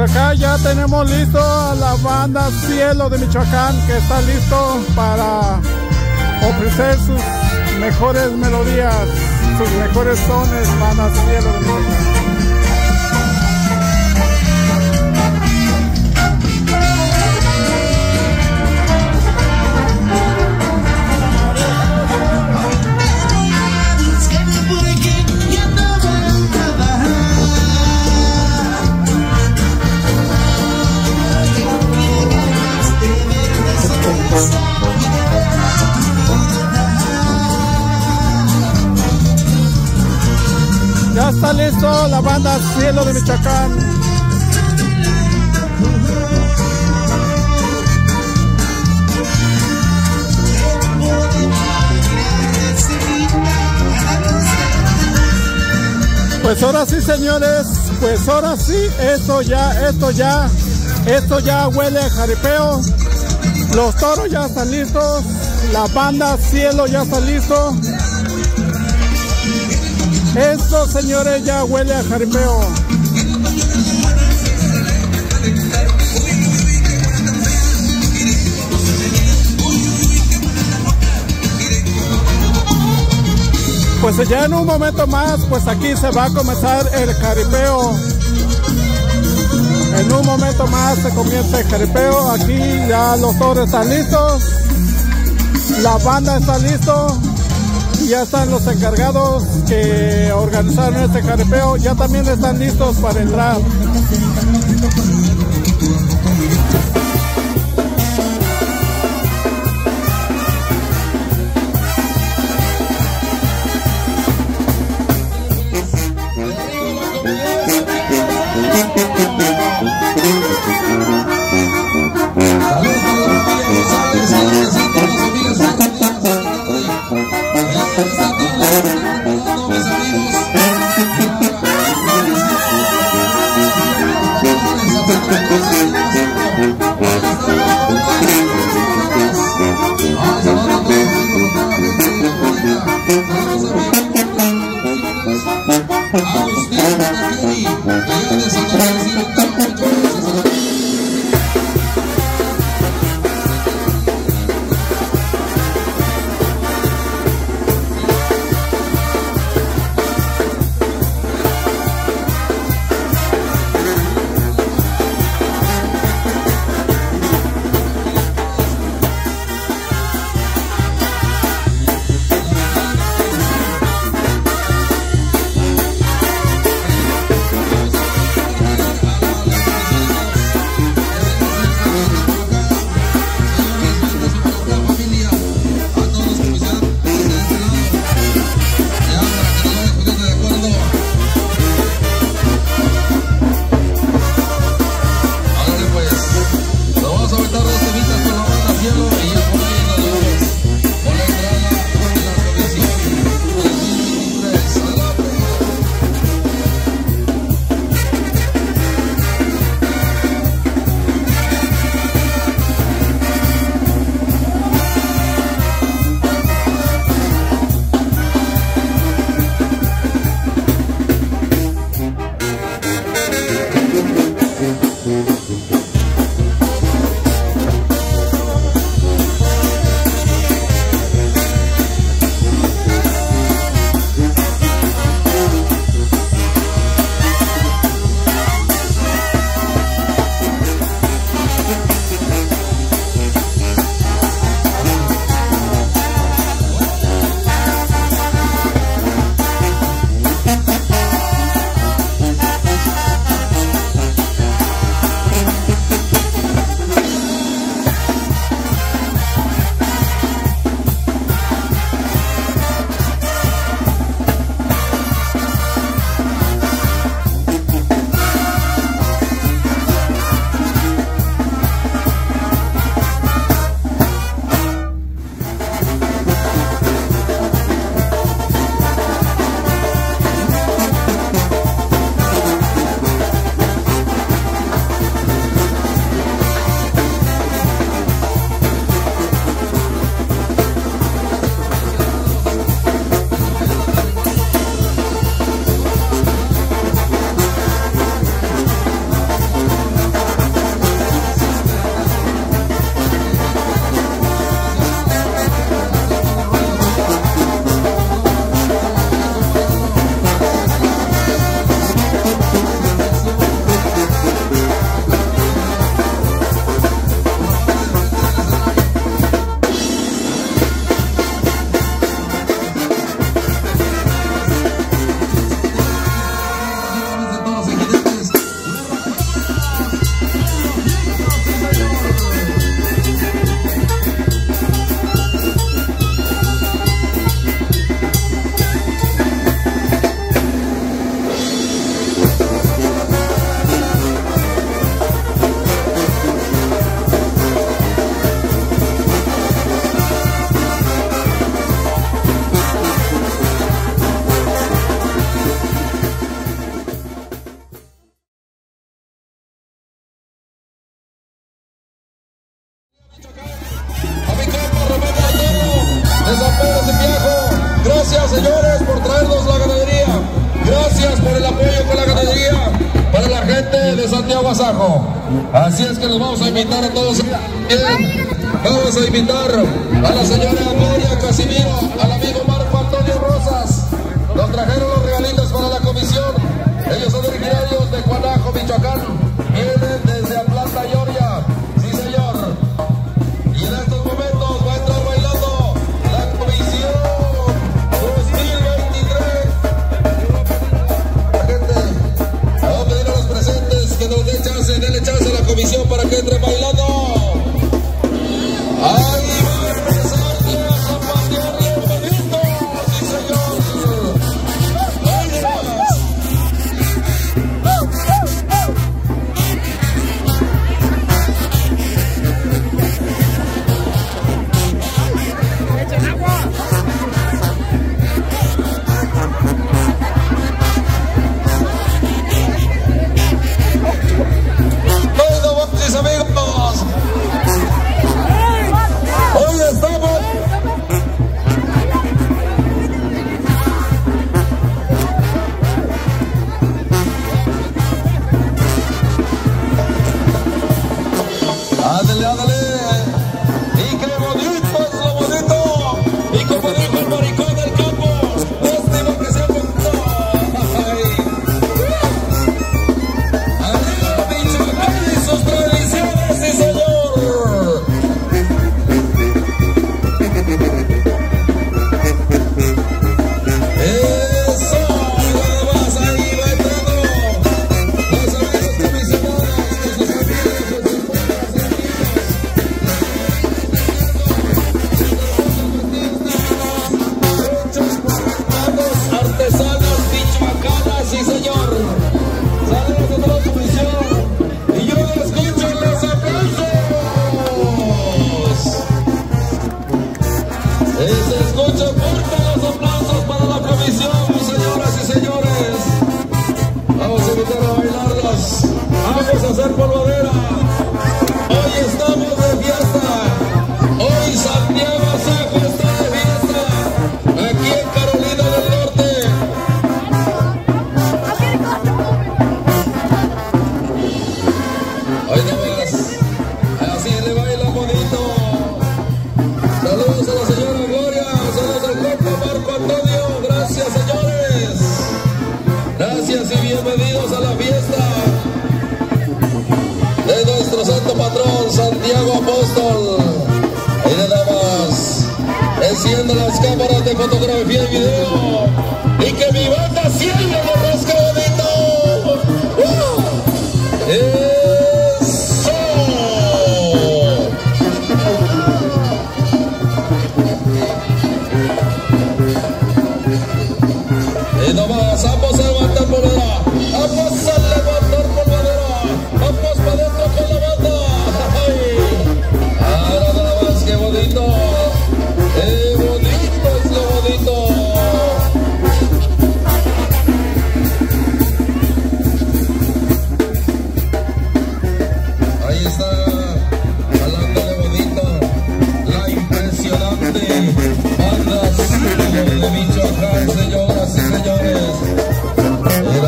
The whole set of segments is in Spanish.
acá ya tenemos listo a la banda Cielo de Michoacán, que está listo para ofrecer sus mejores melodías, sus mejores sones. Banda Cielo de Michoacán. Ya está listo la banda Cielo de Michoacán. Pues ahora sí, señores, pues ahora sí, esto ya huele a jaripeo. Los toros ya están listos, la banda Cielo ya está listo. Esto, señores, ya huele a jaripeo. Pues ya en un momento más, pues aquí se va a comenzar el jaripeo. En un momento más se comienza el jaripeo. Aquí ya los toros están listos, la banda está listo. Ya están los encargados que organizaron este jaripeo, ya también están listos para entrar. señores, por traernos la ganadería. Gracias por el apoyo con la ganadería para la gente de Santiago Azajo. Así es que nos vamos a invitar a todos. Vamos a invitar a la señora Gloria Casimiro, al amigo Marco Antonio Rosas. Nos trajeron los regalitos para la comisión. Ellos son originarios de Guanajo, Michoacán. Vienen desde Atlanta, Georgia. Sí, señor. Y en estos momentos va a entrar bailando la comisión 2023. La gente, vamos a pedir a los presentes que nos den chance, denle chance a la comisión para que entre bailando. ¡Ahí va a empezar ya a patear bien bonito! ¡Sí, señor! ¡Ahí vas! ¡Echen agua! ¡Bueno, mis amigos! Hoy estamos... ¡Ándale, ándale! ¡Y qué bonito es lo bonito! Y como dijo el maricón del campo, lástima que sea bonito. ¡Ay! ¡Arriba, Michoacán y sus tradiciones, sí, señor! ¡Eso! Nada más, ahí va entrando los amigos comisionados, los amigos de sus manos artesanas michoacanas, sí, señor. Saludos a toda la comisión. Y yo escucho los aplausos. Se escuchan fuerte los aplausos para la comisión, señoras y señores. Vamos a invitar a bailarlas. Vamos a hacer polvadera. Hoy estamos de fiesta. Hoy Santiago Azajo está de fiesta. Aquí en Carolina del Norte. Hoy nomás. Así le baila bonito. Saludos a la señora Gloria. Saludos al compa Marco Antonio. Gracias, señores. Gracias y bienvenidos a la fiesta de nuestro santo patrón Santiago Apóstol. Ahí le damos, enciendo las cámaras de fotografía y video, y que mi banda cierre lo rasca bonito. ¡Eso! Y nomás, vamos a levantar polvadera. Vamos a levantar polvadera. Vamos para adentro con la banda. ¡Ay! Ahora nada más, qué bonito. ¡Qué bonito es lo bonito! Ahí está, jalándole bonito, la impresionante banda de Michoacán, señoras y señores. Mira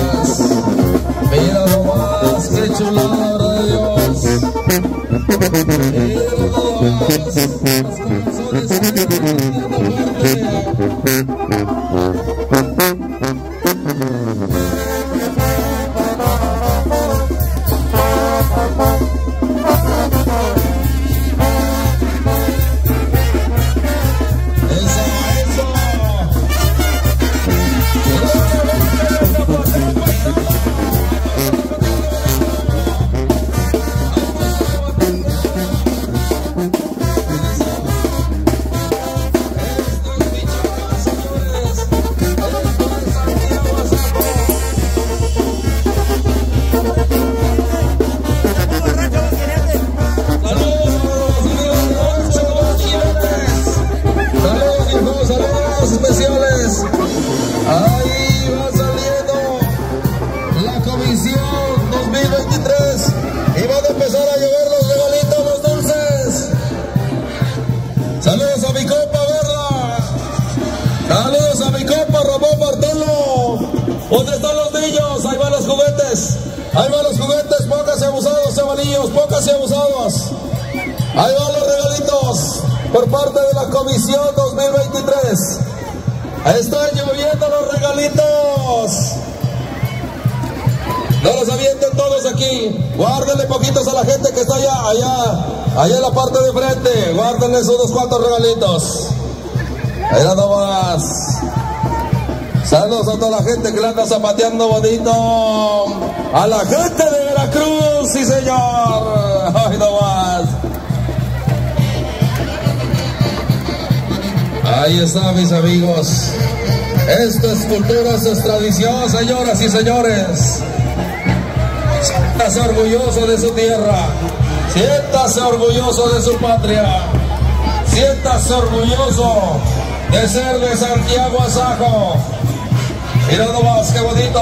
nomás, qué chulada de Dios. Mira nomás, las corazones que ¿Dónde están los niños? Ahí van los juguetes. Ahí van los juguetes. Pónganse abusados, chavalillos. Pónganse abusados. Ahí van los regalitos por parte de la Comisión 2023. Están lloviendo los regalitos. No los avienten todos aquí. Guárdenle poquitos a la gente que está allá en la parte de frente. Guárdenles unos cuantos regalitos. Ahí nada más. Saludos a toda la gente que le anda zapateando bonito. A la gente de Veracruz, sí señor. Ahí nada más. Ahí está, mis amigos. Esto es cultura, esto es tradición, señoras y señores. Siéntase orgulloso de su tierra. Siéntase orgulloso de su patria. Siéntase orgulloso de ser de Santiago Azajo. Mira nomás qué bonito.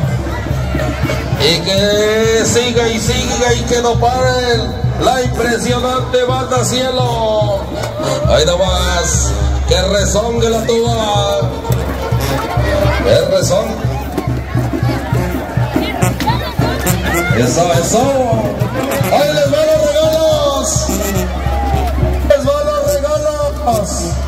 Y que siga y siga y que no paren la impresionante banda Cielo. Ahí nomás. Que rezongue la tuba. Que rezongue. Eso. Ahí les van los regalos. Les van los regalos.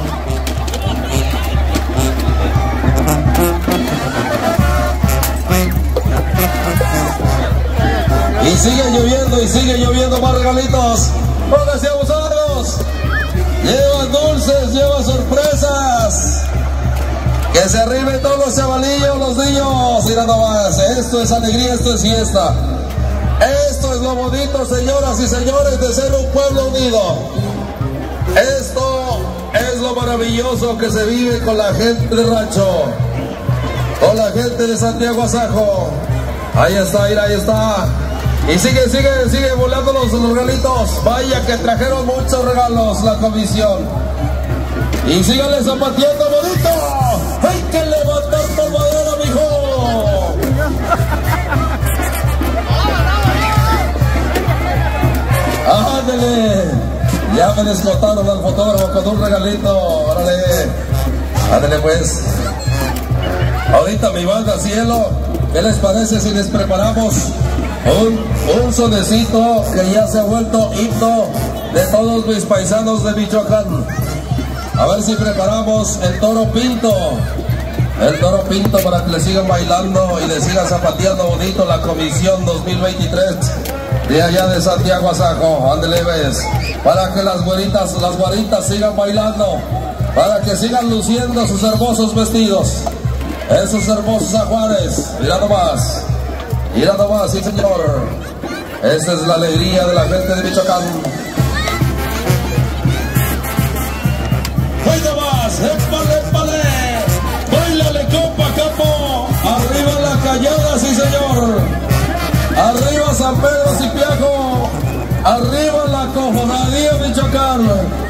Y sigue lloviendo más regalitos. Pónganse abusados. Llevan dulces, llevan sorpresas. Que se arriben todos los chavalillos, los niños. Mira nomás, esto es alegría, esto es fiesta. Esto es lo bonito, señoras y señores, de ser un pueblo unido. Esto es lo maravilloso que se vive con la gente de rancho, con la gente de Santiago Azajo. Ahí está, mira, ahí está. Y sigue volando los regalitos. Vaya que trajeron muchos regalos la comisión. Y síganle zapateando bonito. Hay que levantar tomadera, mijo. Ándale. Ya me descontaron al fotógrafo con un regalito. Órale. Ándale pues. Ahorita mi banda Cielo, ¿qué les parece si les preparamos un sonecito que ya se ha vuelto himno de todos mis paisanos de Michoacán? A ver si preparamos el Toro Pinto. El Toro Pinto para que le sigan bailando y le sigan zapateando bonito la Comisión 2023 de allá de Santiago Azajo. Ándale, ves. Para que las guaritas sigan bailando. Para que sigan luciendo sus hermosos vestidos. Esos hermosos ajuares. Mira nomás. Mira nomás, sí señor. Esa es la alegría de la gente de Michoacán. ¡Hoy nomás! ¡Épale! ¡Báilale, compa, capo! ¡Arriba la Cañada, sí señor! ¡Arriba San Pedro Cipiajo! ¡Arriba la Cofradía Michoacán!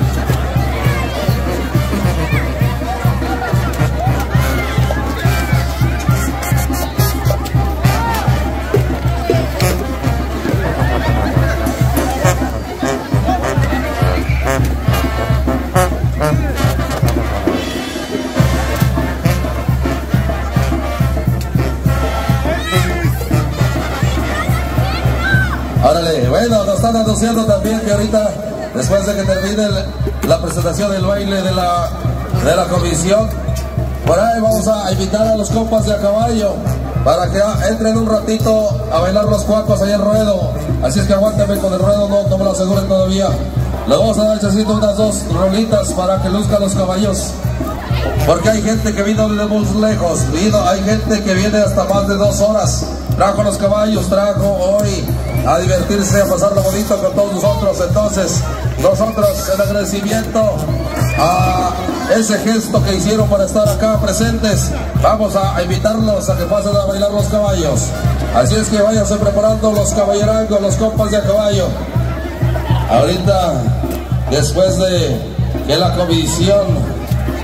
Órale, bueno, nos están anunciando también que ahorita, después de que termine la presentación del baile de la comisión, por ahí vamos a invitar a los compas de a caballo para que entren un ratito a bailar los cuacos ahí en ruedo. Así es que aguántame con el ruedo, no me lo aseguren todavía. Le vamos a dar chacito unas 2 rolitas para que luzcan los caballos. Porque hay gente que vino de muy lejos, hay gente que viene hasta más de 2 horas. Trajo los caballos, trajo hoy a divertirse, a pasarlo bonito con todos nosotros. Entonces, nosotros en agradecimiento a ese gesto que hicieron para estar acá presentes, vamos a invitarlos a que pasen a bailar los caballos. Así es que váyanse preparando los caballerangos, los compas de a caballo. Ahorita, después de que la comisión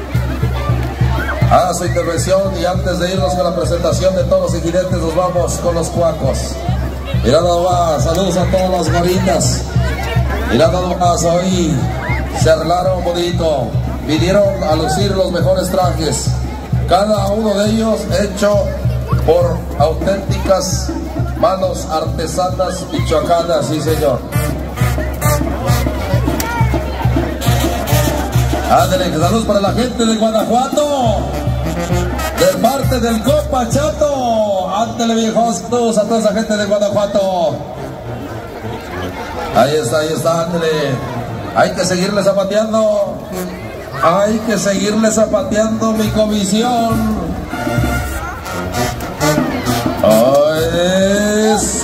haga su intervención y antes de irnos con la presentación de todos los incidentes, nos vamos con los cuacos. Mira nomás, saludos a todas las goritas. Mira nomás, hoy se arreglaron bonito, vinieron a lucir los mejores trajes, cada uno de ellos hecho por auténticas manos artesanas michoacanas, sí señor. Ándale, saludos para la gente de Guanajuato, de parte del compa Chato. Ándale, viejos, saludos a toda esa gente de Guanajuato. Ahí está, ándale. Hay que seguirle zapateando. Hay que seguirle zapateando mi comisión. ¡Eso!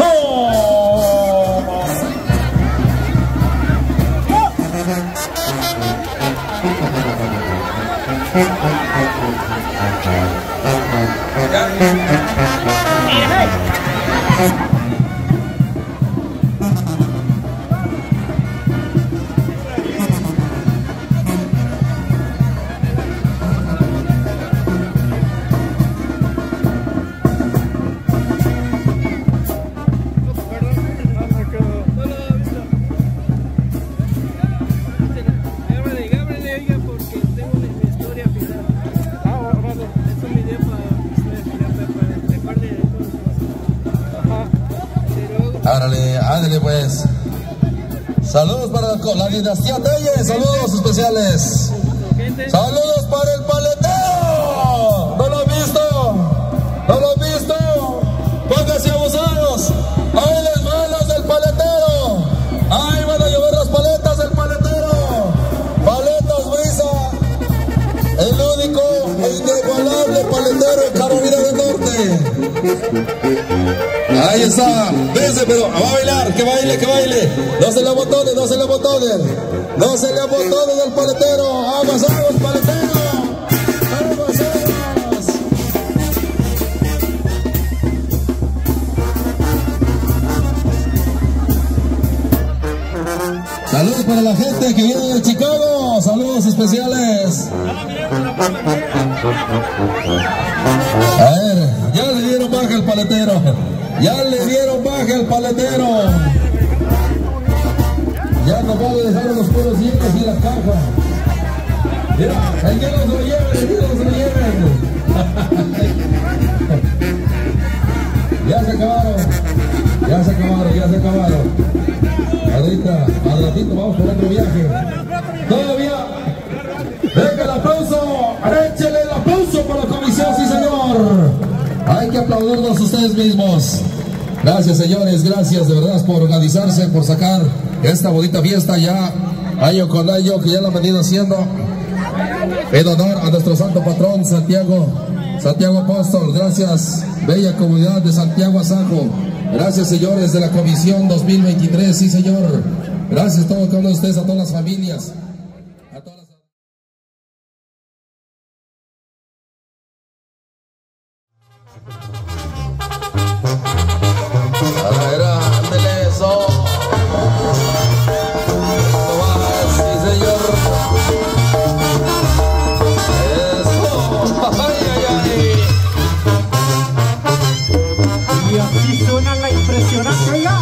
Ándale pues. Saludos para la dinastía Telles, saludos especiales. Saludos para el paletero. ¿No lo han visto? ¿No lo han visto? Pónganse abusados. Ahí les van los del paletero. Ahí van a llover las paletas del paletero. Paletas Brisa, el único e inigualable paletero en Carolina del Norte. Ahí está, vence, pero va a bailar, que baile, que baile. No se le abotonen, no se le abotonen. No se le abotonen al paletero. Aguas, aguas, paletero. Aguas, aguas. Saludos para la gente que viene de Chicago. Saludos especiales. A ver, ya le dieron baja al paletero. Ya le dieron baja al paletero. Ya no puedo dejar los puros dientes y la caja. Mira, el que nos lo lleven, el que nos lo lleven. Ya se acabaron. Ya se acabaron, ya se acabaron. Ahorita, al ratito vamos por otro viaje. Todavía. Venga el aplauso. Échele el aplauso para la comisión, sí señor. Hay que aplaudirnos ustedes mismos. Gracias, señores, gracias de verdad por organizarse, por sacar esta bonita fiesta ya año con año, que ya lo han venido haciendo en honor a nuestro santo patrón Santiago Apóstol. Gracias, bella comunidad de Santiago Azajo. Gracias, señores de la comisión 2023, sí señor. Gracias a todos, cada uno de ustedes, a todas las familias, a todas las... Ándele eso. Sí, señor. Eso. Ay, ay, ay. Y así suena la impresionante ya.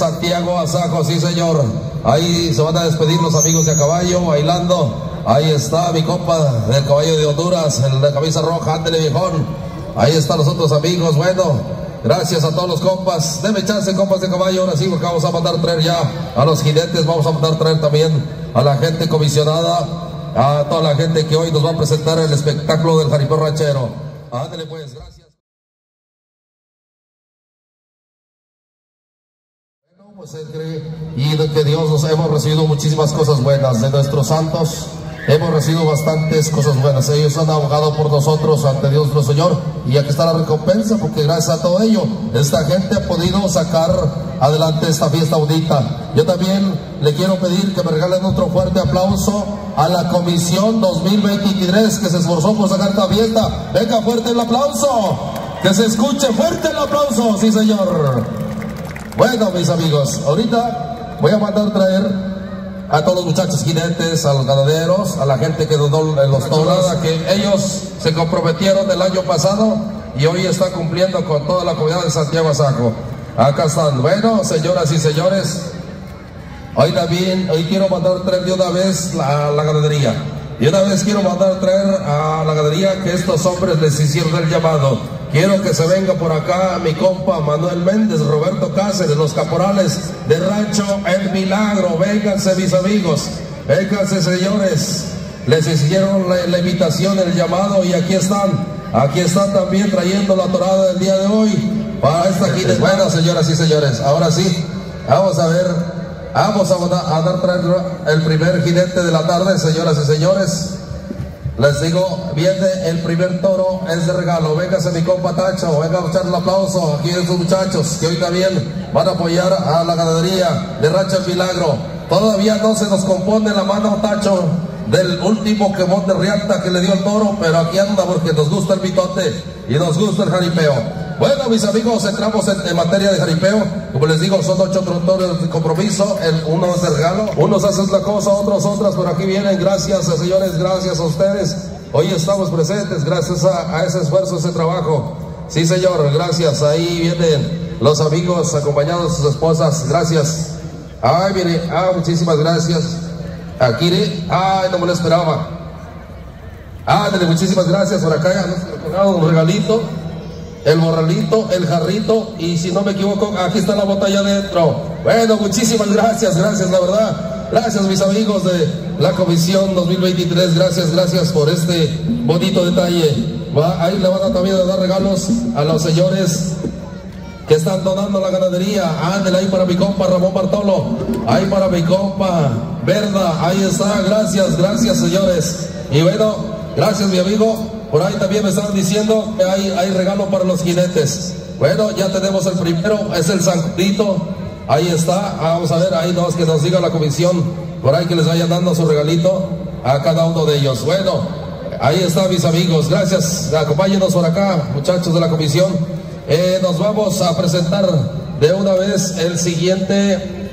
Santiago Azajo, sí señor. Ahí se van a despedir los amigos de a caballo, bailando. Ahí está mi compa del caballo de Honduras, el de camisa roja, ándele viejón. Ahí están los otros amigos, bueno, gracias a todos los compas. Deme chance, compas de caballo, ahora sí, porque vamos a mandar traer ya a los jinetes, vamos a mandar traer también a la gente comisionada, a toda la gente que hoy nos va a presentar el espectáculo del jaripeo ranchero. Ándele pues, gracias. Pues él cree y de que Dios nos hemos recibido muchísimas cosas buenas de nuestros santos, hemos recibido bastantes cosas buenas. Ellos han abogado por nosotros ante Dios nuestro Señor, y aquí está la recompensa, porque gracias a todo ello esta gente ha podido sacar adelante esta fiesta bonita. Yo también le quiero pedir que me regalen otro fuerte aplauso a la comisión 2023 que se esforzó por sacar esta fiesta. Venga, fuerte el aplauso, que se escuche fuerte el aplauso, sí señor. Bueno, mis amigos, ahorita voy a mandar traer a todos los muchachos jinetes, a los ganaderos, a la gente que donó en los toros, que ellos se comprometieron el año pasado y hoy están cumpliendo con toda la comunidad de Santiago Azajo. Acá están. Bueno, señoras y señores, hoy quiero mandar traer de una vez a la ganadería. Y una vez quiero mandar traer a la ganadería que estos hombres les hicieron el llamado. Quiero que se venga por acá mi compa Manuel Méndez, Roberto Cáceres, los caporales de Rancho El Milagro. Vénganse, mis amigos, vénganse, señores. Les hicieron la invitación, el llamado, y aquí están también trayendo la torada del día de hoy para esta jinete. Bueno, señoras y señores, ahora sí, vamos a ver, vamos a dar traer el primer jinete de la tarde, señoras y señores. Les digo, viene el primer toro, es de regalo. Véngase mi compa Tacho, venga a echar el aplauso aquí a estos muchachos que hoy también van a apoyar a la ganadería de Rancho El Milagro. Todavía no se nos compone la mano, Tacho, del último quemón de riata que le dio el toro, pero aquí anda porque nos gusta el mitote y nos gusta el jaripeo. Bueno, mis amigos, entramos en materia de jaripeo. Como les digo, son 8 toros de compromiso, uno es de regalo, unos hacen la cosa, otros otras, pero aquí vienen. Gracias, señores, gracias a ustedes. Hoy estamos presentes gracias a ese esfuerzo, ese trabajo. Sí, señor, gracias. Ahí vienen los amigos acompañados de sus esposas. Gracias. Ay, mire, muchísimas gracias. Aquí, no me lo esperaba. Muchísimas gracias. Por acá ya nos ha un regalito. El morralito, el jarrito, y si no me equivoco, aquí está la botella adentro. Bueno, muchísimas gracias, la verdad. Gracias, mis amigos de la Comisión 2023, gracias por este bonito detalle. Ahí le van a también dar regalos a los señores que están donando la ganadería. Ándale, ahí para mi compa Ramón Bartolo, ahí para mi compa Verda, ahí está, gracias, señores. Y bueno, gracias, mi amigo. Por ahí también me estaban diciendo que hay regalo para los jinetes. Bueno, ya tenemos el primero, es el Sanjurito. Ahí está, vamos a ver, ahí que nos diga la comisión, por ahí que les vayan dando su regalito a cada uno de ellos. Bueno, ahí está, mis amigos, gracias, acompáñenos por acá, muchachos de la comisión. Nos vamos a presentar de una vez el siguiente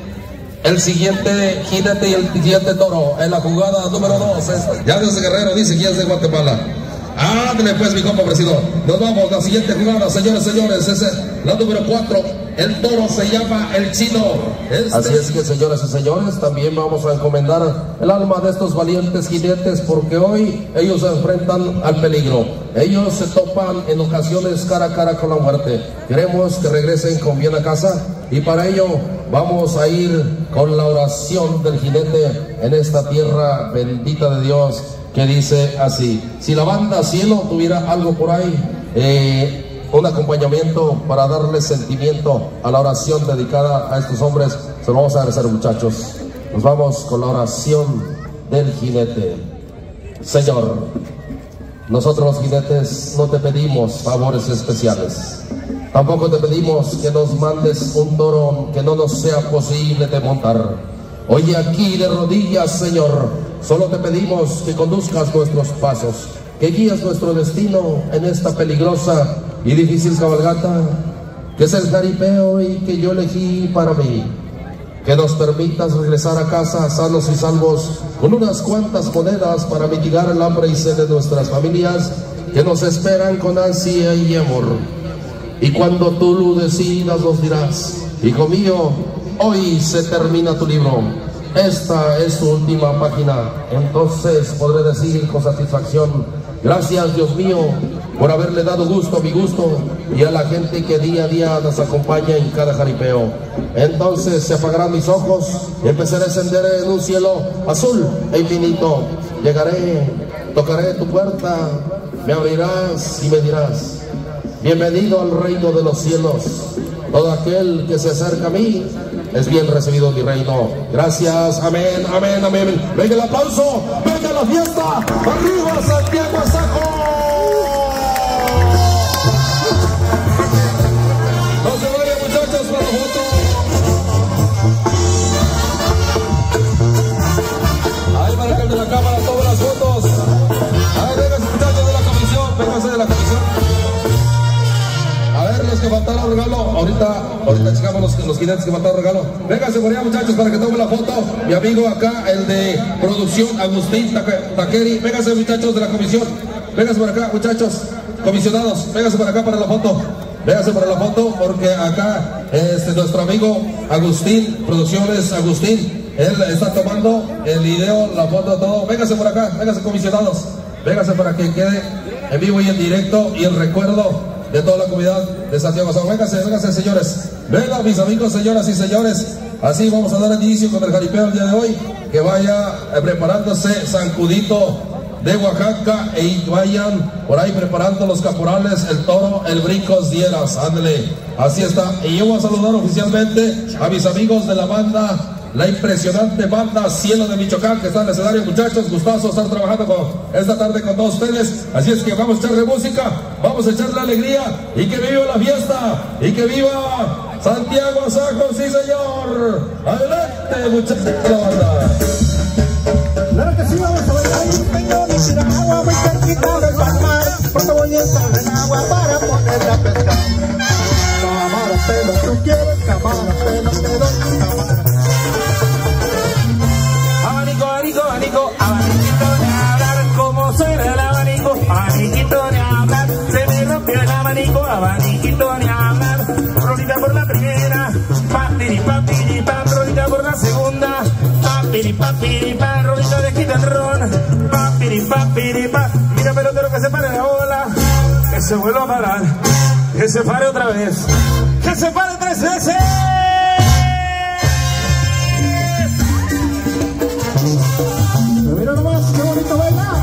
jinete y el siguiente toro en la jugada número 2. Ya desde Guerrero dice que ya es de Guatemala. Ándale pues, mi compa presido. Nos vamos, la siguiente jugada, señores, es la número 4. El toro se llama El Chino. Así es que, señoras y señores, también vamos a encomendar el alma de estos valientes jinetes, porque hoy ellos se enfrentan al peligro. Ellos se topan en ocasiones cara a cara con la muerte. Queremos que regresen con bien a casa, y para ello vamos a ir con la oración del jinete en esta tierra bendita de Dios, que dice así. Si la banda Cielo tuviera algo por ahí, un acompañamiento para darle sentimiento a la oración dedicada a estos hombres, se lo vamos a agradecer, muchachos. Nos vamos con la oración del jinete. Señor, nosotros los jinetes no te pedimos favores especiales, tampoco te pedimos que nos mandes un toro que no nos sea posible de montar. Hoy aquí de rodillas, Señor, solo te pedimos que conduzcas nuestros pasos, que guías nuestro destino en esta peligrosa y difícil cabalgata, que es el jaripeo y que yo elegí para mí. Que nos permitas regresar a casa sanos y salvos, con unas cuantas monedas para mitigar el hambre y sed de nuestras familias, que nos esperan con ansia y amor. Y cuando tú lo decidas, nos dirás: hijo mío, hoy se termina tu libro. Esta es tu última página. Entonces podré decir con satisfacción: gracias, Dios mío, por haberle dado gusto a mi gusto y a la gente que día a día nos acompaña en cada jaripeo. Entonces se apagarán mis ojos y empezaré a ascender en un cielo azul e infinito. Llegaré, tocaré tu puerta, me abrirás y me dirás: bienvenido al reino de los cielos. Todo aquel que se acerca a mí es bien recibido en mi reino. Gracias, amén, amén, amén. Venga el aplauso, venga la fiesta. Arriba Santiago Azajo. No se vayan, muchachos, para la foto. Ahí para que el de la cámara tome las fotos. Ahí vengan, muchachos de la comisión, vénganse de la comisión. A ver, los que faltaron regalo, ahorita checamos los jinetes que faltaron regalo. Vénganse por allá, muchachos, para que tomen la foto. Mi amigo acá, el de producción, Agustín Taqueri. Vénganse, muchachos de la comisión. Vénganse por acá, muchachos, comisionados. Vénganse por acá para la foto. Vénganse para la foto, porque acá nuestro amigo Agustín, producciones Agustín, él está tomando el video, la foto, todo. Vénganse por acá, vénganse, comisionados. Vénganse para que quede en vivo y en directo y el recuerdo de toda la comunidad de Santiago Azajo. Vénganse, vénganse, señores. Vengan, mis amigos, señoras y señores. Así vamos a dar el inicio con el jaripeo el día de hoy. Que vaya preparándose San Judito de Oaxaca y vayan por ahí preparando los caporales, el toro, el Brincos Dieras. Ándale, así está. Y yo voy a saludar oficialmente a mis amigos de la banda, la impresionante banda Cielo de Michoacán, que está en el escenario. Muchachos, gustazo estar trabajando esta tarde con todos ustedes. Así es que vamos a echarle música, vamos a echarle alegría y que viva la fiesta y que viva Santiago Azajo, sí señor. Adelante, muchachos de la banda. Claro que sí, vamos a bailar. Tengo mi piragua muy cerquita del palmar. Pronto voy a entrar en agua para ponerla a pescar. Cámara, pero tú quieres cámara, pero te doy cámara. Abanico, abanico, abanico, abaniquito de hablar. ¿Cómo suena el abanico? Abaniquito de hablar. Se me rompió el abanico, abaniquito de hablar. Rolita por la primera, papiripapiripam. Rolita por la segunda, papiripapiripam. Rolita de quitarrón, papiripapiripam. Mira, pelotero, que se pare la bola, que se vuelva a parar, que se pare otra vez, que se pare 3 veces. Mira nomás, qué bonito baila.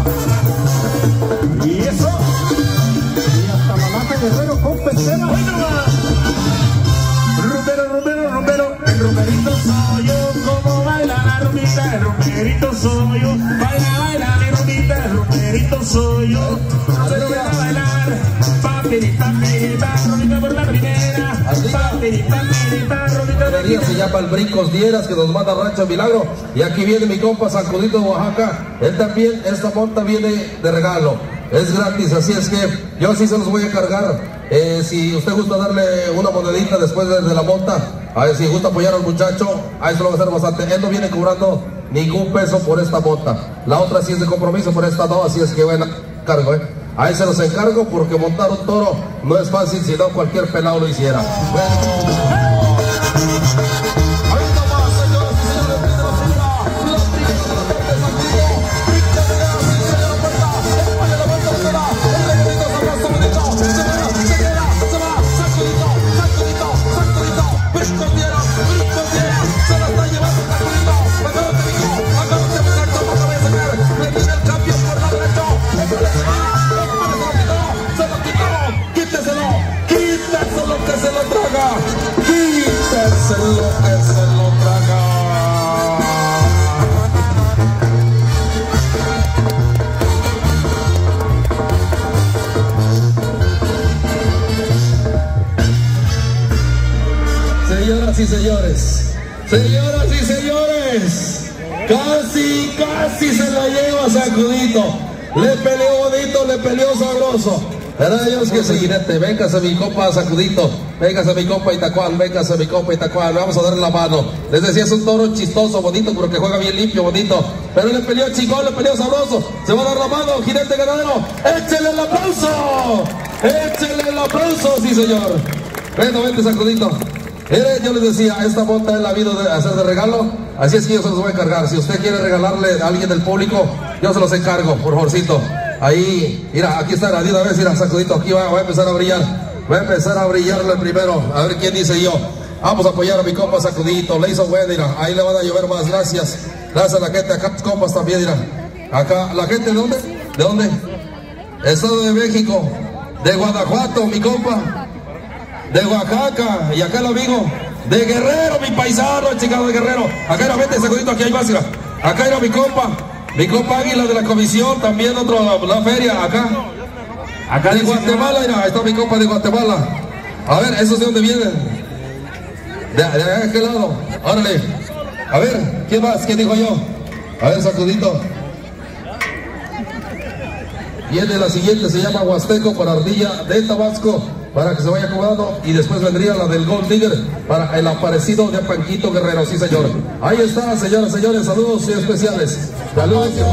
Y eso. Y hasta Mamata Guerrero con pecera. ¡Hoy nomás! Rumbero, rumbero, rumbero. El rumberito soy yo. Como baila la rumbita, el rumberito soy yo. Baila, baila mi rumbita, el rumberito soy yo. Pero ven a bailar. Papiripapiripa, rolita por la primera. Papiripapiripa, rolita de Se llama el Brincos Dieras, que nos manda Rancho Milagro. Y aquí viene mi compa San Judito de Oaxaca. Él también, esta monta viene de regalo, es gratis, así es que yo sí se los voy a cargar. Si usted gusta darle una monedita después de la monta, a ver, si gusta apoyar al muchacho, a eso lo va a hacer bastante. Él no viene cobrando ningún peso por esta monta. La otra sí es de compromiso, por esta no, así es que bueno, cargo, ahí se los encargo, porque montar un toro no es fácil, si no cualquier pelado lo hiciera. Señoras y señores, señoras y señores, casi se la lleva San Judito. Le peleó bonito, le peleó sabroso. Pero Dios que seguirete, véngase mi compa San Judito, véngase mi compa Itacuán, véngase mi compa Itacuán, vamos a darle la mano. Les decía, es un toro chistoso, bonito, porque juega bien limpio, bonito. Pero le peleó chingón, le peleó sabroso. Se va a dar la mano, jinete ganadero. ¡Échele el aplauso! ¡Échele el aplauso, sí señor! Vente, San Judito. Miren, yo les decía, esta bota es la vida de hacer de regalo, así es que yo se los voy a encargar. Si usted quiere regalarle a alguien del público, yo se los encargo, por favorcito. Ahí, mira, aquí está, de una vez, mira, sacudito, aquí va a empezar a brillar. Va a empezar a brillarle el primero, a ver quién dice yo. Vamos a apoyar a mi compa Sacudito, le hizo bueno, mira, ahí le van a llover más, gracias. Gracias a la gente, acá tus compas también, mira. Acá, ¿la gente de dónde? ¿De dónde? Estado de México, de Guanajuato, mi compa. De Oaxaca, y acá el amigo de Guerrero, mi paisano, el chingado de Guerrero. Acá era, vete, Sacudito, aquí hay más, mira. Acá era mi compa Águila de la comisión, también otro, la feria, acá. Acá de Guatemala, mira, ahí está mi compa de Guatemala. A ver, ¿esos de dónde vienen? De aquel lado, órale. A ver, ¿quién más? ¿Quién dijo yo? A ver, Sacudito. Viene la siguiente, se llama Huasteco para Ardilla de Tabasco, para que se vaya acomodando, y después vendría la del Gold Digger para el aparecido de Panquito Guerrero, sí señor. Ahí está, señoras, señores, saludos y especiales. Saludos y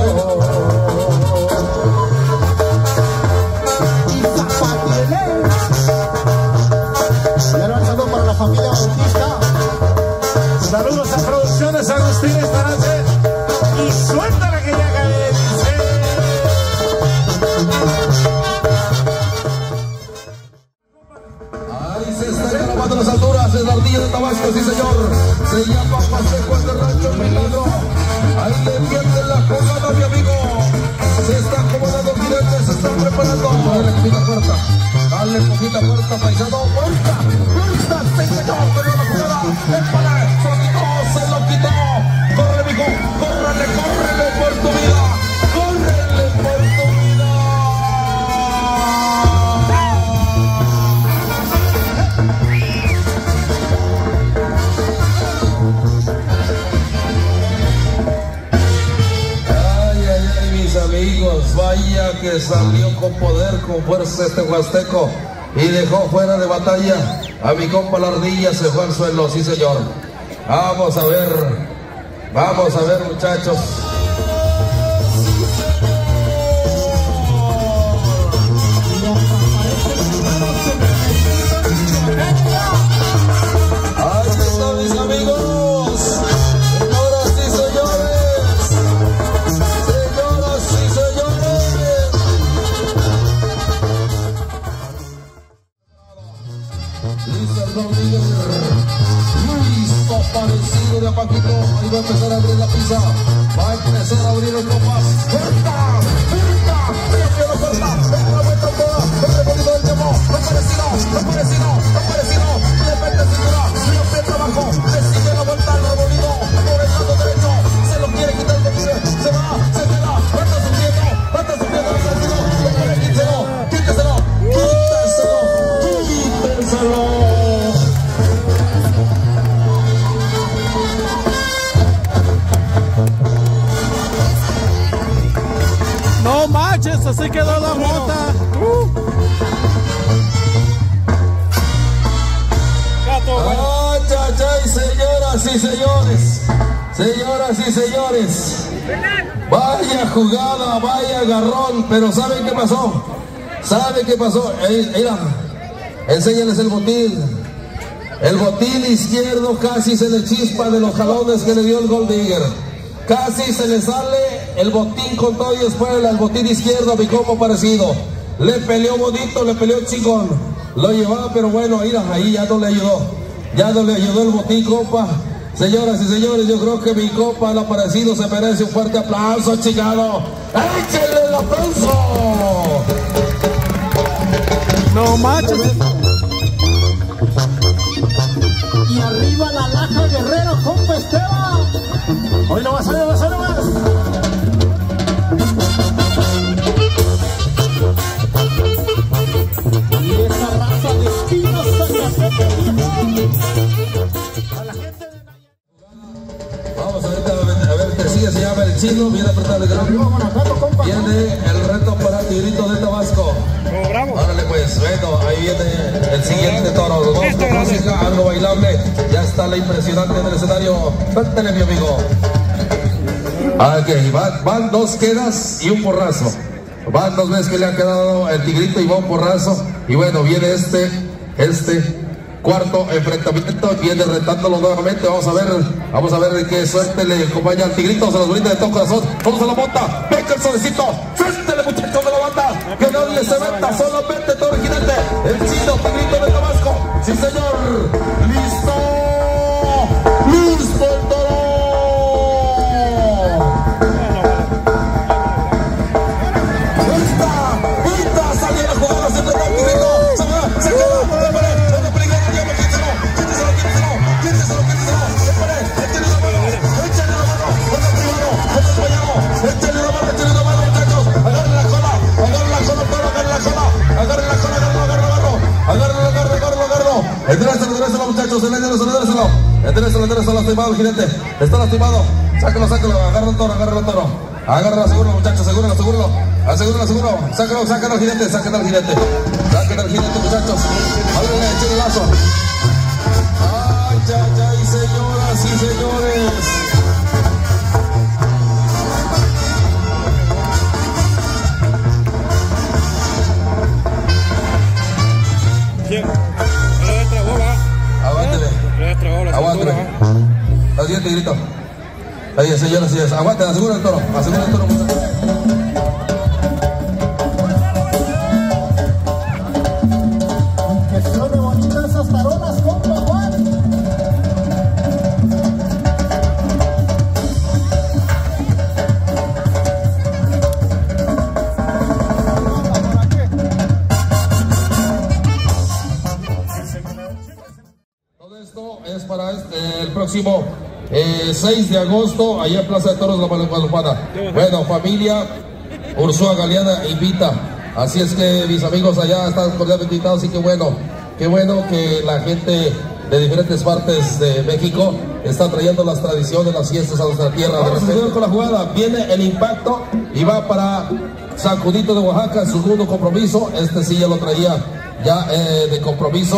saludos para la familia Bautista. Saludos a Producciones Agustín Estarance. Y suéltala que ya cae. ahí se está grabando las alturas, es la Ardilla de Tabasco, sí señor. Se llama Paseco el Rancho Milagro. Ahí le pierde la jugada, mi amigo. Se está acomodando el vidente, se está preparando. Dale poquita puerta, dale poquita puerta, paisano. Puerta, sí señor, pero la jugada. Empala, se lo quitó. Corre, mijo, córrele por tu vida. Córrele por tu vida. Amigos, vaya que salió con poder, con fuerza este huasteco y dejó fuera de batalla a mi compa la Ardilla, se fue al suelo, sí señor. Vamos a ver muchachos. Ahí están mis amigos. Señoras y señores. Señoras y señores. Listo el Gold Digger. Listo, parecido de a Paquito. Ahí va a empezar a abrir la pizza. Va a empezar a abrir los copas. ¡Puerta! ¡Puerta! ¡Mira la puerta! ¡Venga la vuelta toda! ¡El recorrido del tiempo! ¡No parecido! ¡Le mete cintura! ¡Le aprieta abajo! ¡Le sigue la vuelta al recorrido! ¡Por el lado derecho! ¡Se lo quiere quitar de libre! ¡Se va! ¡Se queda! ¡Está sufriendo! ¡Quíteselo! ¡Quíteselo! No manches, así quedó la mota. ¡Ay, señoras y señores! Señoras y señores, vaya jugada, vaya agarrón, pero ¿saben qué pasó? Mira, enséñales el botín. El botín izquierdo casi se le chispa de los jalones que le dio el Gold Digger. Casi se le sale el botín con todo y después el botín izquierdo a mi compa parecido. Le peleó bonito, le peleó chingón. Lo llevaba, pero bueno, mira, ahí ya no le ayudó. Ya no le ayudó el botín, compa. Señoras y señores, yo creo que mi compa, el aparecido, se merece un fuerte aplauso, chingado. ¡Échenle el aplauso! No manches. Y arriba la Laja Guerrero, compa Esteban. Hoy no va a salir, más. Y esa raza de espinos a la gente de Vamos ahorita a ver qué sigue, se llama el chino, viene a apretar el gran. Viene el reto para Tigrito de Tabasco. Órale pues, bueno, ahí viene el siguiente toro. Nos vamos con música, algo bailable. Ya está la impresionante en el escenario. Suéltale, mi amigo. Ok, van dos quedas y un porrazo. Van dos veces que le han quedado el Tigrito y va un porrazo. Y bueno, viene este. cuarto enfrentamiento, viene retándolo nuevamente. Vamos a ver qué suerte le acompaña al Tigrito, se los brinda de todo corazón. Vamos a la monta, venga el solecito, suéltele muchachos de la banda, que nadie se meta, solamente todo el jinete, el chino Tigrito de Tabasco. Sí señor, listo, listo el toro. Ahorita salió la jugada, se trata el Tigrito, se queda, Enderezalo muchachos, enderezalo, lastimado el jinete, está lastimado, sácalo, agarra el toro, agarra, asegúralo muchachos, asegúralo, sácalo al jinete, saquen al jinete muchachos, ábrele, echen el lazo. Ay, señoras y señores. Aguántele. Así es, Tigrito. Ahí es, señores, así es. Aguanten, asegura el toro, muchachos. Que suene bonitas esas tarolas, compa Juan. Es para el próximo 6 de agosto, allá en Plaza de Toros La Guadalupana. Bueno, familia Ursúa Galeana invita. Así es que mis amigos allá están cordialmente invitados. Y qué bueno que la gente de diferentes partes de México está trayendo las tradiciones, las fiestas a nuestra tierra. Vamos a seguir con la jugada. Viene el impacto y va para San Judito de Oaxaca en su segundo compromiso. Este sí ya lo traía de compromiso.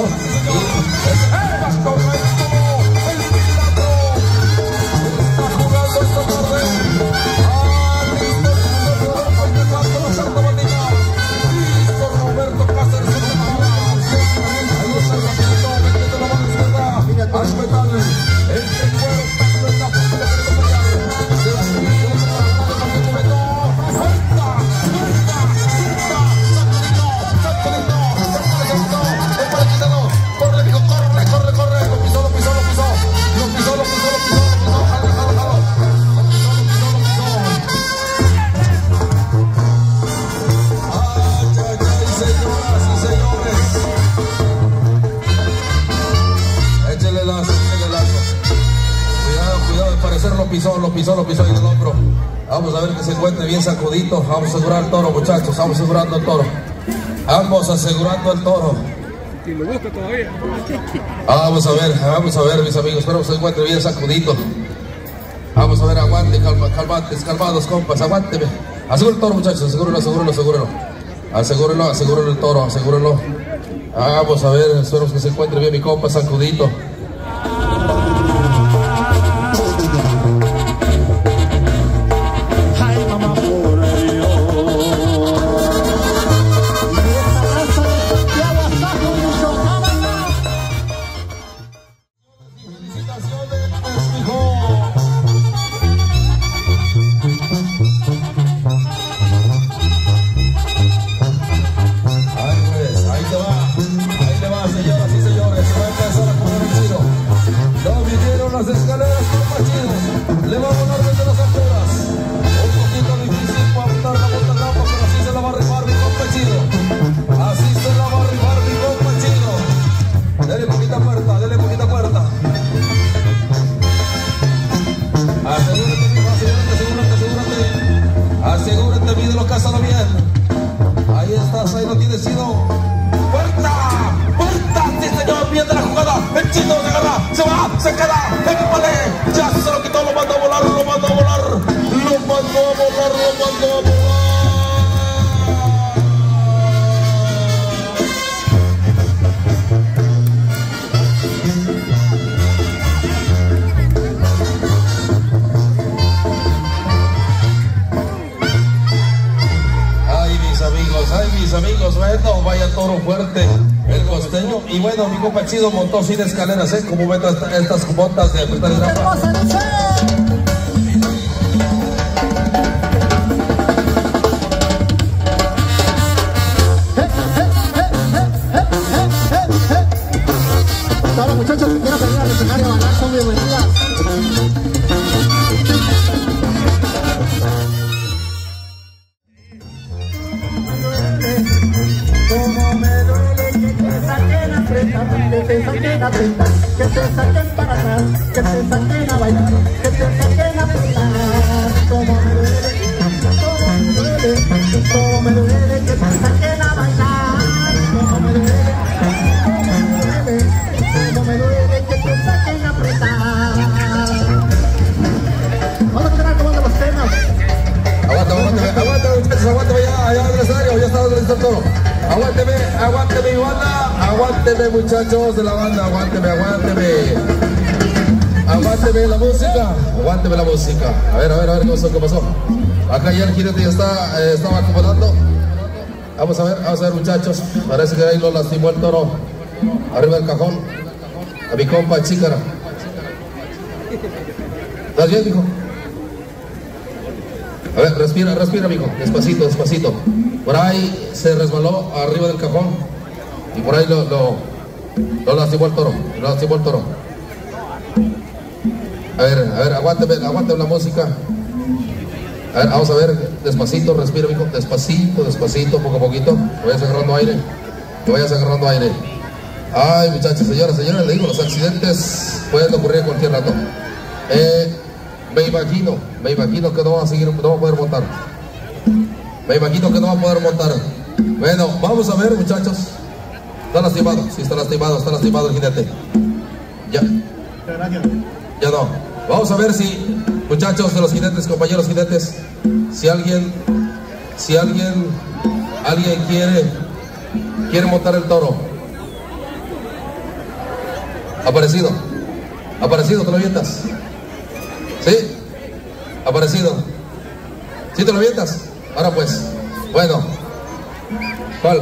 Lo pisó en el hombro. Vamos a ver que se encuentre bien sacudito. Vamos a asegurar el toro, muchachos. Vamos asegurando el toro. Si lo busca todavía. Vamos a ver, mis amigos. Espero que se encuentre bien sacudito. Vamos a ver, aguante, calmados, compas, aguánteme. Asegura el toro, muchachos, asegúrenlo. Asegúrenlo el toro, asegúrenlo. Vamos a ver, espero que se encuentre bien mi compa, sacudito. Se queda, ¡épale! Ya se lo quitó, lo mandó a volar. Ay, mis amigos, bueno, vaya toro fuerte. El costeño. Y bueno, mi compa Chido montó sin escaleras, como ven estas botas de apretar el agua. Todos los muchachos que quieran venir al escenario a bailar son bienvenidas. Como me duele que te saquen a preta, que te saquen a preta, que te saquen para atrás, que te saquen a bailar, que te saquen a apretar. Como me duele que te saquen a bailar, como me duele que te saquen a apretar. Vamos a continuar tomando los temas. Aguántame muchachos, aguántame allá del escenario, ya está listo el toro. Aguánteme mi banda, aguánteme muchachos de la banda, aguánteme la música, aguánteme la música. A ver, ¿qué pasó? Acá ya el jinete ya estaba acomodando. Vamos a ver muchachos, parece que ahí lo lastimó el toro, arriba del cajón, a mi compa Chícara. ¿Estás bien, mijo? A ver, respira, mijo, despacito. Por ahí se resbaló arriba del cajón y por ahí lo lastimó el toro, A ver, aguántame la música. A ver, vamos a ver, despacito, respira, mijo, despacito, poco a poquito. Te vayas agarrando aire. Ay, muchachos, señoras, le digo, los accidentes pueden ocurrir cualquier rato. Me imagino que no va a poder montar. Bueno, vamos a ver, muchachos. Está lastimado el jinete. Ya no. Vamos a ver si, muchachos de los jinetes, compañeros jinetes, si alguien quiere montar el toro. Aparecido, ¿te lo avientas? ¿Sí? Aparecido. ¿Sí te lo avientas? Ahora pues. Bueno. ¿Cuál?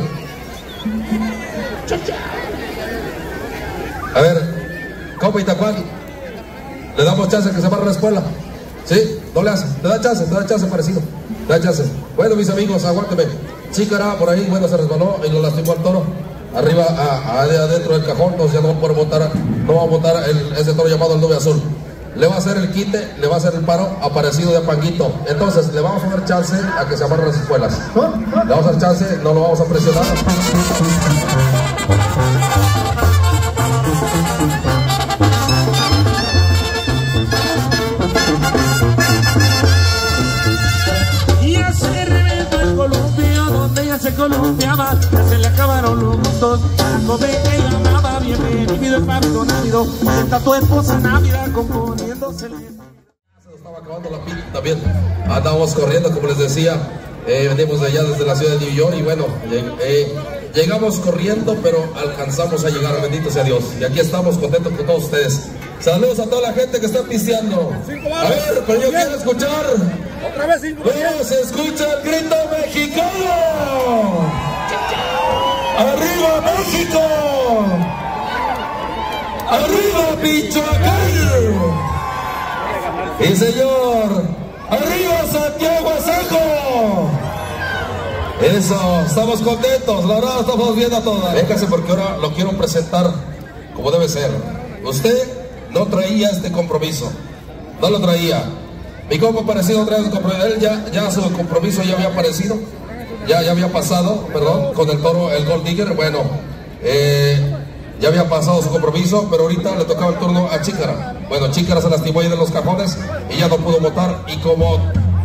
A ver, compa Itacuán, le damos chance que se barra la escuela. ¿Sí? No le hace. Te da chance, parecido. Te da chance. Bueno, mis amigos, aguánteme. Chícara por ahí, bueno, se resbaló y lo lastimó al toro. Arriba, adentro del cajón, entonces ya no va a poder montar, ese toro llamado el Nube Azul. Le va a hacer el quite, le va a hacer el paro, Aparecido de Panguito. Entonces, le vamos a dar chance a que se amarren las espuelas. Le vamos a dar chance, no lo vamos a presionar. Ya se reventó el columpio donde ya se columpiaba, ya se le acabaron los gustos. La joven que llamaba, bienvenido el pacto návido, está tu esposa Navidad componiéndose. Se estaba acabando la pila también. Andábamos corriendo, como les decía. Venimos de allá desde la ciudad de New York y bueno, llegamos corriendo, pero alcanzamos a llegar, bendito sea Dios. Y aquí estamos contentos con todos ustedes. Saludos a toda la gente que está pisteando. A ver, pero yo quiero escuchar. Otra vez 5. Se escucha el grito mexicano. ¡Arriba México! ¡Arriba Michoacán! ¡Y señor! ¡Arriba Santiago Azajo! Eso, estamos contentos, la verdad estamos viendo a todas. Véngase porque ahora lo quiero presentar como debe ser. Usted no traía este compromiso, no lo traía. Mi compa Aparecido trae el compromiso, él ya su compromiso ya había aparecido, ya había pasado, perdón, con el toro, el Gold Digger, bueno, ya había pasado su compromiso, pero ahorita le tocaba el turno a Chícara. Bueno, Chícara se lastimó ahí de los cajones y ya no pudo montar, y como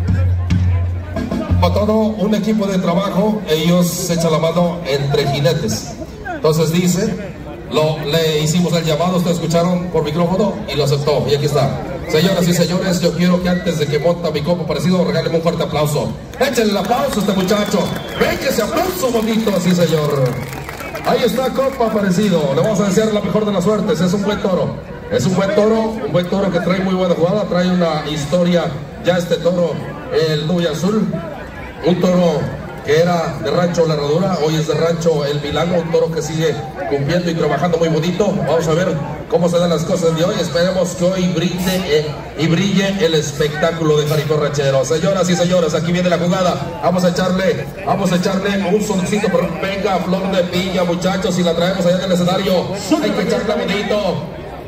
todo un equipo de trabajo, ellos se echan la mano entre jinetes. Entonces dice, le hicimos el llamado, ustedes escucharon por micrófono y lo aceptó, y aquí está. Señoras y señores, yo quiero que antes de que monta mi compa Aparecido, regálenme un fuerte aplauso. Échenle el aplauso a este muchacho. Ven que ese aplauso bonito, así señor. Ahí está compa Aparecido, le vamos a desear la mejor de las suertes. Es un buen toro, un buen toro que trae muy buena jugada, trae una historia, ya este toro, el Nube Azul, un toro que era de Rancho La Herradura, hoy es de Rancho El Milagro, un toro que sigue cumpliendo y trabajando muy bonito. Vamos a ver cómo se dan las cosas de hoy. Esperemos que hoy brille el espectáculo de Jaripeo Ranchero. Señoras y señores, aquí viene la jugada. Vamos a echarle un soncito, pero venga, flor de piña, muchachos, y la traemos allá en el escenario. Hay que echarla bonito.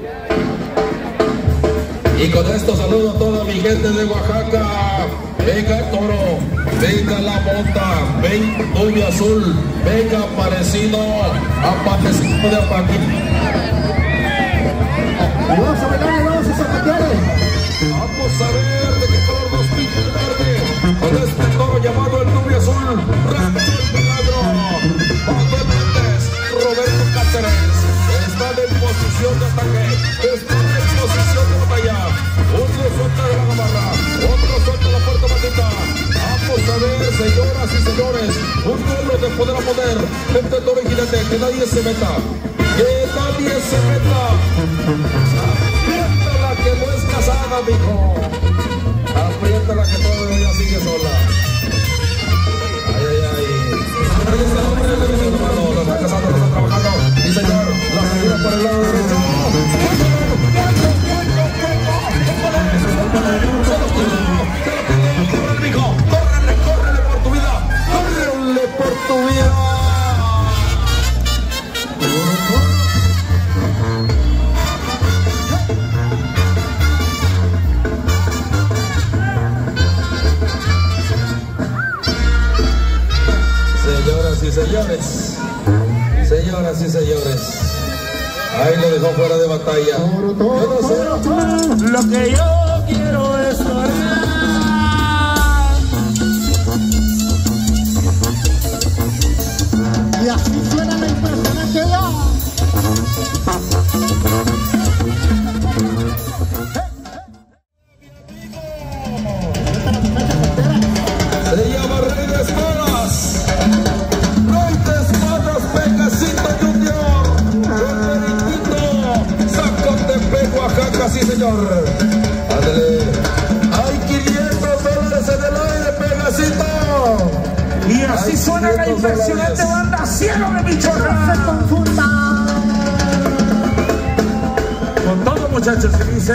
Y con esto saludo a toda mi gente de Oaxaca. Venga el toro, venga la mota, venga Nubia Azul, venga Aparecido de Apaquín. Vamos a bailar, vamos a zapatear. Vamos a ver de qué color nos pinta el verde. Con este toro llamado el Nubia Azul, Rancho El Milagro. Paco Hernández, Roberto Cáceres, están en posición de ataque, están en posición de batalla. Uno suelta de la gamarra, otro suelta la puerta maldita. Vamos a ver, señoras y señores, un duelo de poder a poder entre el toro y jinete, que nadie se meta, que nadie se meta. Apriétala que no es casada, mijo. Apriétala que todavía sigue sola. Ay, ay, ay. Ahí está el hombre, no está casado, no está trabajando. Sí, señor, la salida por el lado derecho. Córrele por tu vida, córrele por tu vida. Señoras y señores, ahí lo dejó fuera de batalla. Lo que yo quiero es orar. Y así suena la impresionante ya. Se llama Rey de Espadas. Rey de Espadas, Pegasito Junior. Zacatepec, Oaxaca, sí señor. Ándale. Hay $500 en el aire, Pegasito. Y así suena la impresionante banda Cielo de Michoacán. Con todo, muchachos, que dice.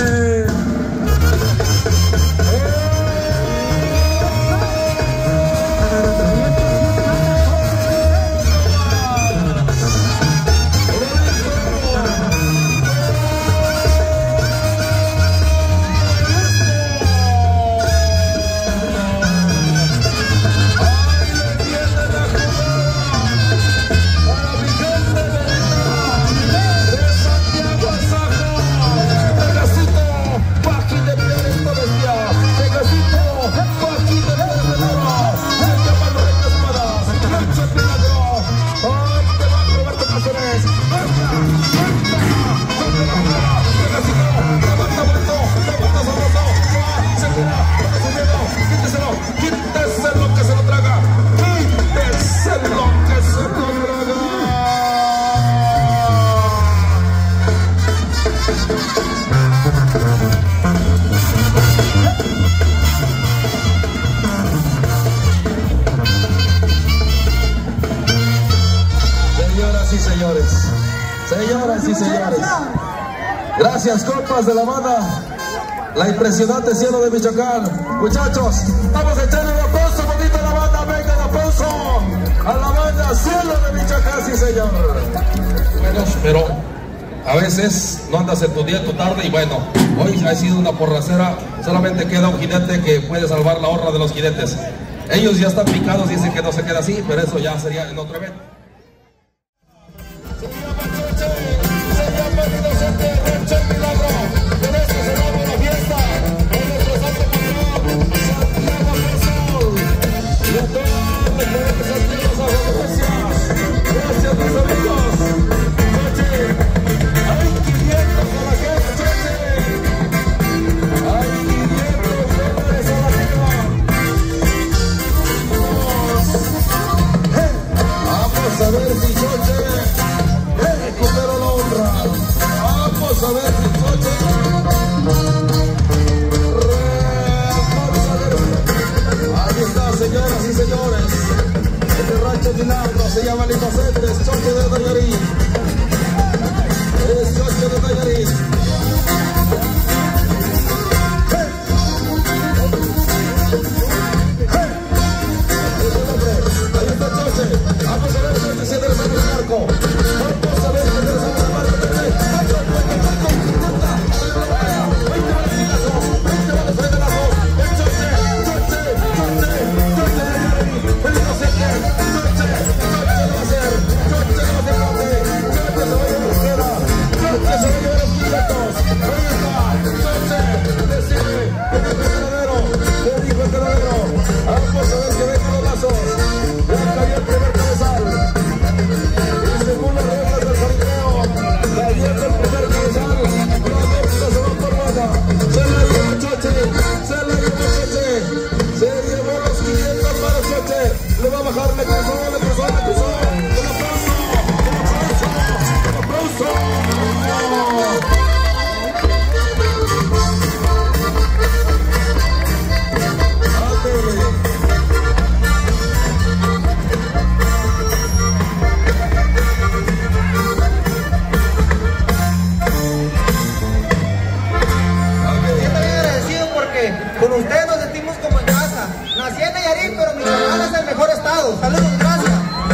Señoras y señores, gracias compas de la banda La Impresionante Cielo de Michoacán. Muchachos, vamos a echarle un aplauso bonito a la banda. Venga, un aplauso a la banda Cielo de Michoacán, sí señor. Bueno, pero a veces no andas en tu día, en tu tarde, y bueno, hoy ha sido una porracera. Solamente queda un jinete que puede salvar la honra de los jinetes. Ellos ya están picados, dicen que no se queda así, pero eso ya sería en otro evento. Vamos Racho Milagro, se llama el inocente, es Choche de Nayarit. Es Choche de Nayarit. Ahí está Choche. Vamos a ver si se interesa en el marco. Vamos a ver si se interesa en el marco. Le va a bajar la persona, la persona. ¡Un aplauso! Con ustedes nos sentimos como en casa. Nací en Nayarit, pero mi Nayarit es el mejor estado. Saludos, gracias.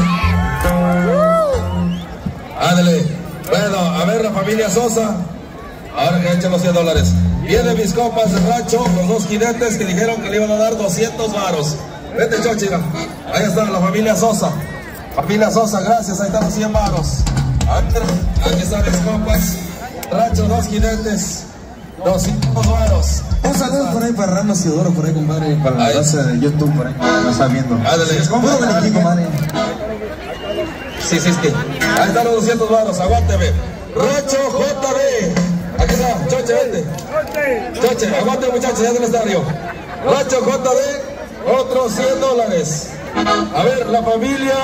Ándale. Bueno, a ver la familia Sosa. Ahora que echen los $100. Vienen mis compas de rancho, los dos jinetes que dijeron que le iban a dar 200 varos. Vete, Chochira. Ahí está la familia Sosa. Familia Sosa, gracias. Ahí están los 100 varos. Aquí están mis compas. Rancho, dos jinetes. 200 varos. Un saludo por ahí para Ramos Teodoro, por ahí, compadre, para la raza de YouTube, por ahí, no está viendo. Ándale. ¿Cómo ven aquí, compadre? Sí. Ahí están los 200 varos, aguánteme. Rancho JD. Aquí está, Choche, vente. Choche, aguante muchachos, ya del estadio. Rancho JD, otros $100. A ver, la familia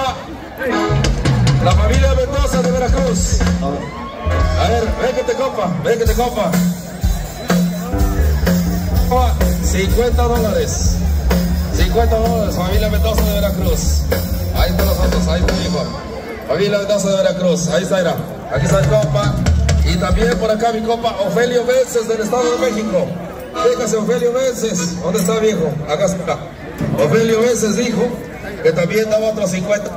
Mendoza de Veracruz. A ver, véngate compa. $50. $50, familia Mendoza de Veracruz. Ahí están los otros, ahí está mi hijo. Familia Mendoza de Veracruz, ahí está, mira. Aquí está el compa. Y también por acá mi compa Ofelio Vences del Estado de México. Fíjese, Ofelio Vences. ¿Dónde está, viejo? Acá está. Ofelio Vences dijo que también daba otros 50.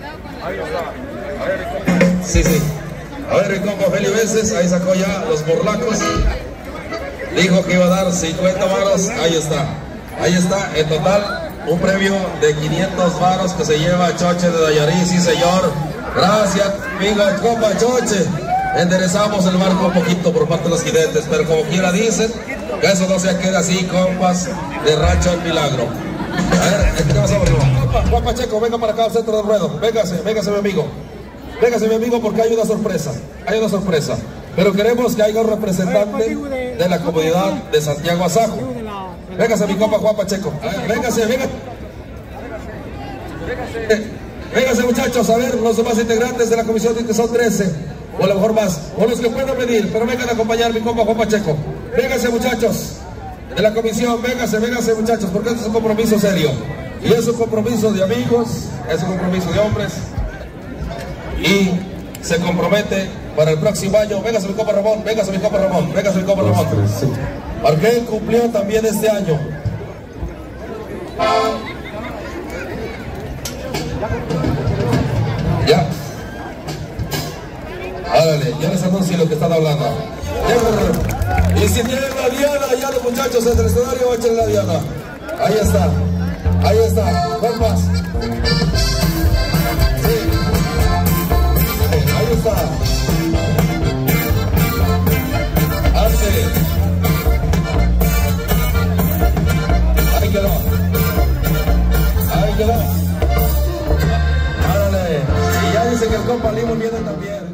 Sí. A ver, mi compa Ofelio Vences, ahí sacó ya los morlacos. Dijo que iba a dar 50 varos, ahí está, en total un premio de 500 varos que se lleva Choche de Nayarit, sí señor, gracias, amigo, compa Choche, enderezamos el barco un poquito por parte de los jinetes, pero como quiera dicen, que eso no se queda así, compas, de Rancho El Milagro. A ver, ¿qué pasa, Juan Pacheco, venga para acá al centro del ruedo, véngase mi amigo, porque hay una sorpresa. Pero queremos que haya un representante de la comunidad de Santiago Azajo. Véngase mi compa Juan Pacheco. Véngase. Véngase muchachos, a ver los demás integrantes de la comisión, que son 13, o a lo mejor más, o los que puedan venir, pero vengan a acompañar a mi compa Juan Pacheco. Véngase muchachos de la comisión, véngase muchachos, porque esto es un compromiso serio. Y es un compromiso de amigos, es un compromiso de hombres. Y se compromete para el próximo año. Véngase mi compa Ramón. Porque él cumplió también este año. Ya. Árale, ya les anuncio lo que están hablando. Y si tienen la diana, ya los muchachos desde el escenario, échenle la diana. Ahí está. ¿Cuál más? Ahí está. Ahí quedó. Árale. Y ya dice que el compa Limón viene también.